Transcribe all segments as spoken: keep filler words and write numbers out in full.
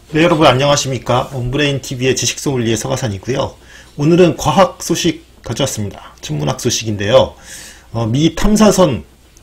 네, 여러분 안녕하십니까. 온브레인티비의 지식소믈리에 서가산이고요. 오늘은 과학 소식 가져왔습니다. 천문학 소식인데요. 어, 미 탐사선이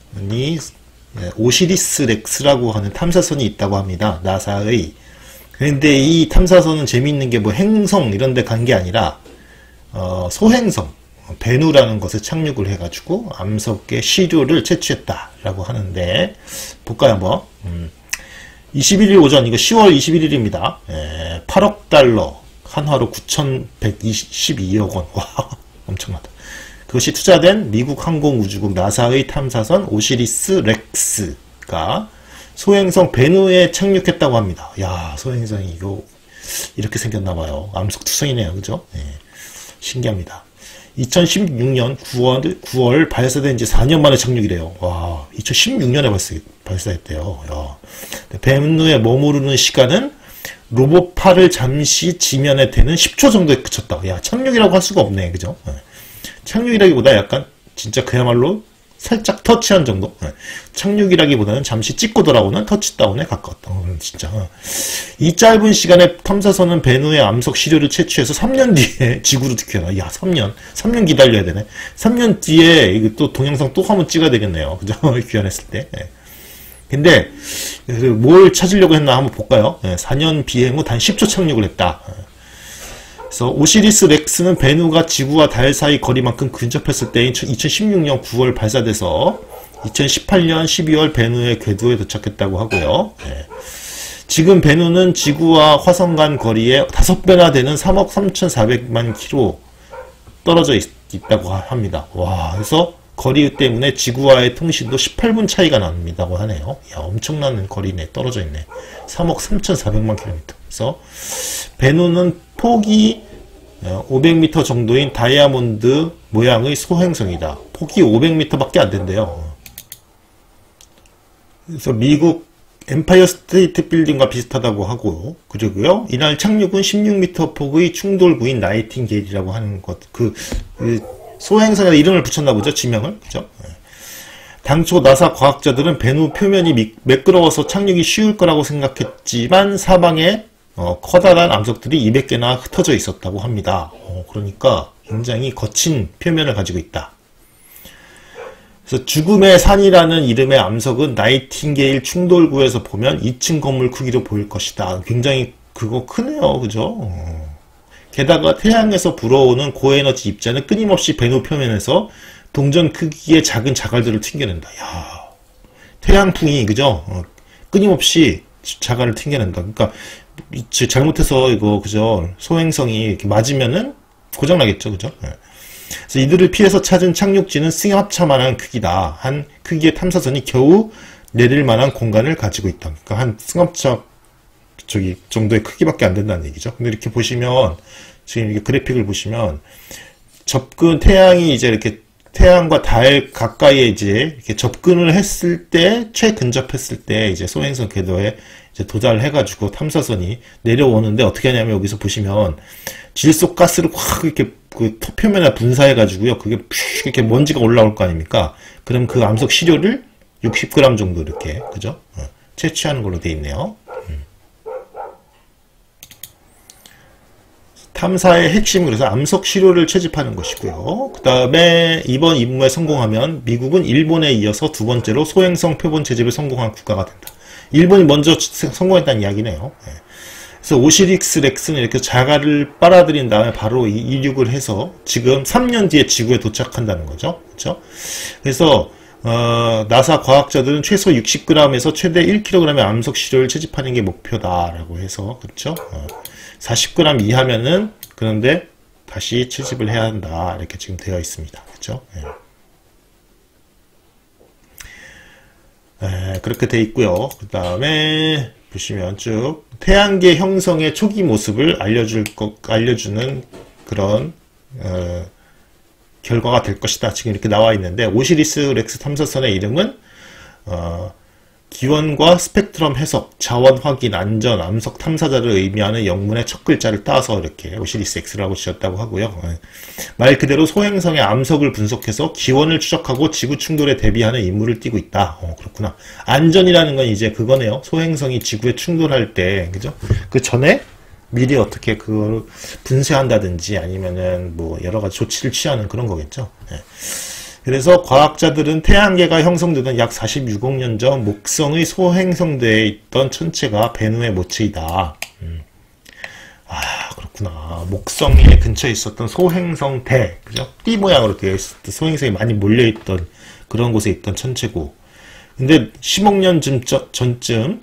오시리스 렉스라고 하는 탐사선이 있다고 합니다. 나사의. 그런데 이 탐사선은 재미있는 게 뭐 행성 이런 데 간 게 아니라 어, 소행성 베누라는 것을 착륙을 해가지고 암석의 시료를 채취했다라고 하는데 볼까요 한번. 음. 이십일 일 오전, 이거 시월 이십일 일입니다. 에, 팔억 달러, 한화로 구천백이십이억 원. 와, 엄청나다. 그것이 투자된 미국 항공우주국 나사의 탐사선 오시리스 렉스가 소행성 베누에 착륙했다고 합니다. 야, 소행성이 이거 이렇게 생겼나봐요. 암석 투성이네요. 그죠? 예, 신기합니다. 이천십육 년 구월, 구월 발사된 지 사 년 만에 착륙이래요. 와, 이천십육 년에 발사, 발사했대요. 야. 베누에 머무르는 시간은 로봇팔을 잠시 지면에 대는 십 초 정도에 그쳤다. 야, 착륙이라고 할 수가 없네. 그죠? 네. 착륙이라기보다 약간 진짜 그야말로 살짝 터치한 정도? 네. 착륙이라기보다는 잠시 찍고 돌아오는 터치다운에 가까웠다. 어, 진짜. 이 짧은 시간에 탐사선은 베누의 암석 시료를 채취해서 삼 년 뒤에 지구로 귀환하. 야, 삼 년. 삼 년 기다려야 되네. 삼 년 뒤에 이거 또 동영상 또 한번 찍어야 되겠네요. 그죠? 귀환했을 때. 네. 근데 뭘 찾으려고 했나 한번 볼까요? 네, 사 년 비행 후 단 십 초 착륙을 했다. 그래서 오시리스 렉스는 베누가 지구와 달 사이 거리만큼 근접했을 때인 이천십육 년 구월 발사돼서 이천십팔 년 십이월 베누의 궤도에 도착했다고 하고요. 네. 지금 베누는 지구와 화성 간 거리의 다섯 배나 되는 삼억 삼천사백만 킬로미터 떨어져 있, 있다고 합니다. 와, 그래서 거리 때문에 지구와의 통신도 십팔 분 차이가 납니다고 하네요. 야, 엄청난 거리네. 떨어져 있네. 삼억 삼천사백만 킬로미터. 그래서 베누는 폭이 오백 미터 정도인 다이아몬드 모양의 소행성이다. 폭이 오백 미터밖에 안 된대요. 그래서 미국 엠파이어 스테이트 빌딩과 비슷하다고 하고, 그리고요. 이날 착륙은 십육 미터 폭의 충돌구인 나이팅게일이라고 하는 것. 그, 그 소행성에 이름을 붙였나 보죠. 지명을. 그죠? 당초 나사 과학자들은 베누 표면이 매끄러워서 착륙이 쉬울 거라고 생각했지만 사방에 어, 커다란 암석들이 이백 개나 흩어져 있었다고 합니다. 어, 그러니까 굉장히 거친 표면을 가지고 있다. 그래서 죽음의 산이라는 이름의 암석은 나이팅게일 충돌구에서 보면 이 층 건물 크기로 보일 것이다. 굉장히 그거 크네요. 그죠? 어. 게다가 태양에서 불어오는 고에너지 입자는 끊임없이 베누 표면에서 동전 크기의 작은 자갈들을 튕겨낸다. 야, 태양풍이 그죠? 어, 끊임없이 자갈을 튕겨낸다. 그러니까 잘못해서 이거 그죠? 소행성이 이렇게 맞으면은 고장 나겠죠, 그죠? 네. 그래서 이들을 피해서 찾은 착륙지는 승합차만한 크기다. 한 크기의 탐사선이 겨우 내릴 만한 공간을 가지고 있다. 그러니까 한 승합차 저기 정도의 크기밖에 안 된다는 얘기죠. 근데 이렇게 보시면 지금 이렇게 그래픽을 보시면 접근 태양이 이제 이렇게 태양과 달 가까이에 이제 이렇게 접근을 했을 때 최근접했을 때 이제 소행성 궤도에 이제 도달을 해가지고 탐사선이 내려오는데 어떻게 하냐면 여기서 보시면 질소 가스를 확 이렇게 그 표면에 분사해가지고요. 그게 푸 이렇게 먼지가 올라올 거 아닙니까? 그럼 그 암석 시료를 육십 그램 정도 이렇게 그죠? 어, 채취하는 걸로 되어 있네요. 음. 탐사의 핵심, 그래서 암석 시료를 채집하는 것이고요. 그 다음에 이번 임무에 성공하면 미국은 일본에 이어서 두 번째로 소행성 표본 채집에 성공한 국가가 된다. 일본이 먼저 성공했다는 이야기네요. 네. 그래서 오시리스 렉스는 이렇게 자갈을 빨아들인 다음에 바로 이륙을 해서 지금 삼 년 뒤에 지구에 도착한다는 거죠. 그렇죠? 그래서 어, 나사 과학자들은 최소 육십 그램에서 최대 일 킬로그램의 암석 시료를 채집하는 게 목표다라고 해서 그렇죠? 어. 사십 그램 이하면은 그런데 다시 채집을 해야 한다 이렇게 지금 되어 있습니다. 그렇죠? 예. 에, 그렇게 되어 있고요. 그 다음에 보시면 쭉 태양계 형성의 초기 모습을 알려줄 것 알려주는 그런 어, 결과가 될 것이다. 지금 이렇게 나와 있는데 오시리스 렉스 탐사선의 이름은 어, 기원과 스펙트럼 해석, 자원 확인, 안전, 암석 탐사자를 의미하는 영문의 첫 글자를 따서 이렇게 오시리스 X라고 지었다고 하고요. 말 그대로 소행성의 암석을 분석해서 기원을 추적하고 지구 충돌에 대비하는 임무를 띠고 있다. 어, 그렇구나. 안전이라는 건 이제 그거네요. 소행성이 지구에 충돌할 때, 그죠? 그 전에 미리 어떻게 그걸 분쇄한다든지 아니면은 뭐 여러 가지 조치를 취하는 그런 거겠죠. 네. 그래서 과학자들은 태양계가 형성되던 약 사십육억 년 전 목성의 소행성대에 있던 천체가 베누의 모체이다. 음. 아, 그렇구나. 목성의 근처에 있었던 소행성대, 그죠? 띠 모양으로 되어 있었던 소행성이 많이 몰려있던 그런 곳에 있던 천체고. 근데 십억 년 전쯤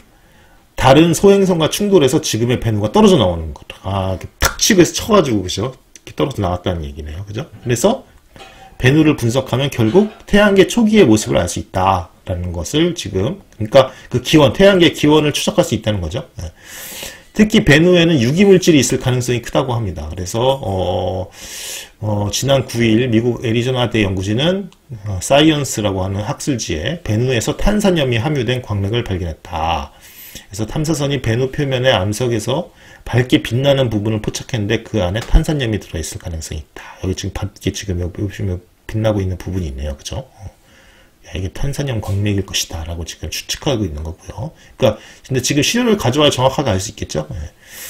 다른 소행성과 충돌해서 지금의 베누가 떨어져 나오는 거다. 아, 이렇게 탁 치고해서 쳐가지고, 그죠? 이렇게 떨어져 나왔다는 얘기네요. 그죠? 그래서 베누를 분석하면 결국 태양계 초기의 모습을 알 수 있다라는 것을 지금, 그러니까 그 기원, 태양계 기원을 추적할 수 있다는 거죠. 네. 특히 베누에는 유기물질이 있을 가능성이 크다고 합니다. 그래서 어, 어, 지난 구 일 미국 애리조나대 연구진은 어, 사이언스라고 하는 학술지에 베누에서 탄산염이 함유된 광맥을 발견했다. 그래서 탐사선이 베누 표면의 암석에서 밝게 빛나는 부분을 포착했는데 그 안에 탄산염이 들어있을 가능성이 있다. 여기 지금 밝게 지금 여기 보시면 빛나고 있는 부분이 있네요. 그죠? 야, 이게 탄산염 광맥일 것이다. 라고 지금 추측하고 있는 거고요. 그러니까, 근데 지금 시료를 가져와야 정확하게 알 수 있겠죠? 네.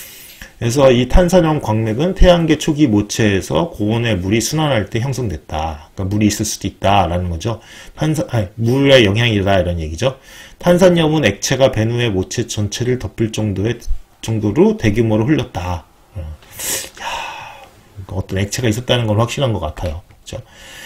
그래서 이 탄산염 광맥은 태양계 초기 모체에서 고온의 물이 순환할 때 형성됐다. 그러니까 물이 있을 수도 있다라는 거죠. 탄산, 아니, 물의 영향이다. 이런 얘기죠. 탄산염은 액체가 베누의 모체 전체를 덮을 정도의 정도로 대규모로 흘렀다. 어. 야, 어떤 액체가 있었다는 건 확실한 것 같아요. 그렇죠?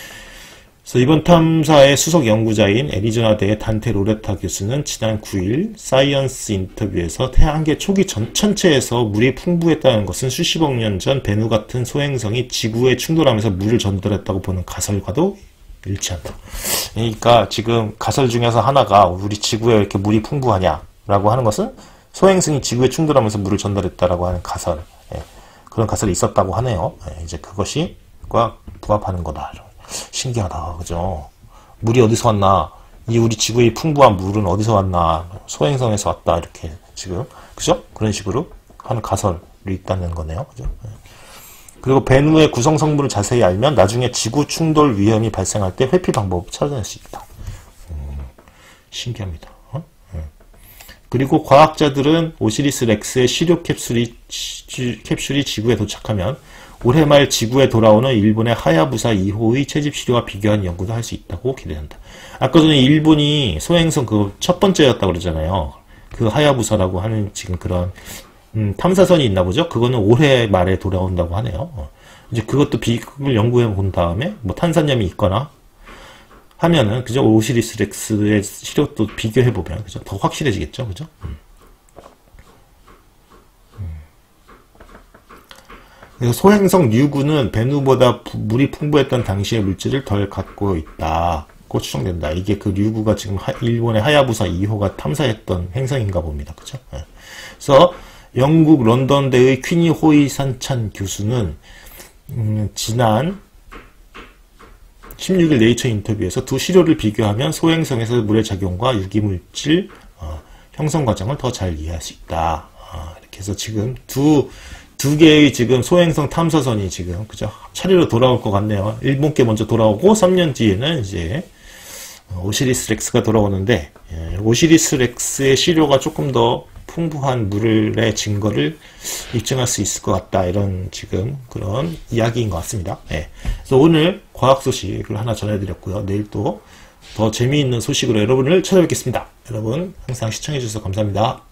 그래서 이번 탐사의 수석 연구자인 애리조나대의 단테 로레타 교수는 지난 구 일 사이언스 인터뷰에서 태양계 초기 전 천체에서 물이 풍부했다는 것은 수십억 년 전 베누 같은 소행성이 지구에 충돌하면서 물을 전달했다고 보는 가설과도 일치한다. 그러니까 지금 가설 중에서 하나가 우리 지구에 이렇게 물이 풍부하냐라고 하는 것은 소행성이 지구에 충돌하면서 물을 전달했다라고 하는 가설, 예, 그런 가설이 있었다고 하네요. 예, 이제 그것이 과 부합하는 거다. 신기하다, 그죠? 물이 어디서 왔나? 이 우리 지구의 풍부한 물은 어디서 왔나? 소행성에서 왔다, 이렇게 지금, 그죠? 그런 식으로 하는 가설이 있다는 거네요, 그죠? 예. 그리고 베누의 구성 성분을 자세히 알면 나중에 지구 충돌 위험이 발생할 때 회피 방법을 찾아낼 수 있다. 음, 신기합니다. 어? 음. 그리고 과학자들은 오시리스 렉스의 시료 캡슐이, 시, 캡슐이 지구에 도착하면 올해 말 지구에 돌아오는 일본의 하야부사 이 호의 채집 시료와 비교한 연구도 할 수 있다고 기대한다. 아까 전에 일본이 소행성 그 첫 번째였다고 그러잖아요. 그 하야부사라고 하는 지금 그런 음, 탐사선이 있나 보죠? 그거는 올해 말에 돌아온다고 하네요. 어. 이제 그것도 비극을 연구해 본 다음에, 뭐 탄산염이 있거나 하면은, 그죠? 오시리스 렉스의 시력도 비교해 보면, 그죠? 더 확실해지겠죠? 그죠? 음. 음. 그래서 소행성 류구는 베누보다 물이 풍부했던 당시의 물질을 덜 갖고 있다고 추정된다. 이게 그 류구가 지금 하, 일본의 하야부사 이 호가 탐사했던 행성인가 봅니다. 그죠? 네. 그래서 영국 런던대의 퀸이 호이 산찬 교수는 음, 지난 십육 일 네이처 인터뷰에서 두 시료를 비교하면 소행성에서 물의 작용과 유기물질 어, 형성 과정을 더 잘 이해할 수 있다. 어, 이렇게 해서 지금 두, 두 개의 지금 소행성 탐사선이 지금 그죠? 차례로 돌아올 것 같네요. 일본께 먼저 돌아오고 삼 년 뒤에는 이제 오시리스 렉스가 돌아오는데 예, 오시리스 렉스의 시료가 조금 더 풍부한 물의 증거를 입증할 수 있을 것 같다. 이런 지금 그런 이야기인 것 같습니다. 네. 그래서 오늘 과학 소식을 하나 전해드렸고요. 내일 또 더 재미있는 소식으로 여러분을 찾아뵙겠습니다. 여러분 항상 시청해주셔서 감사합니다.